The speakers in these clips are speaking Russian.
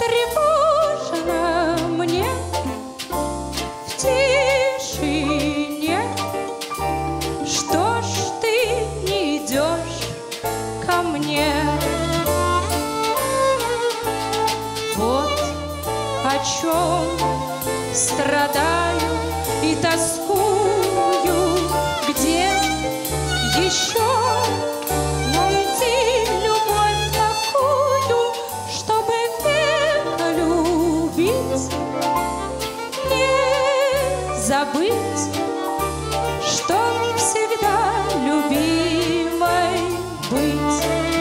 тревожно мне в тишине. Что ж ты не идешь ко мне? Вот о чем страдаю и тоскую, где еще найти любовь такую, чтобы века любить, не забыть, чтоб всегда любимой быть.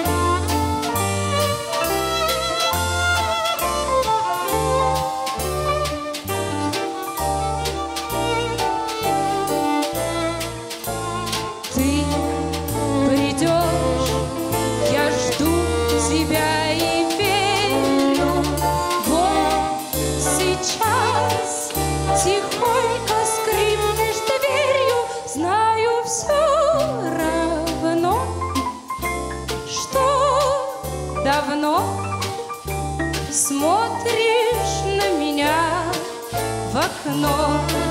Тебя и верю, вот сейчас тихонько скрипнешь дверью, знаю все равно, что давно смотришь на меня в окно.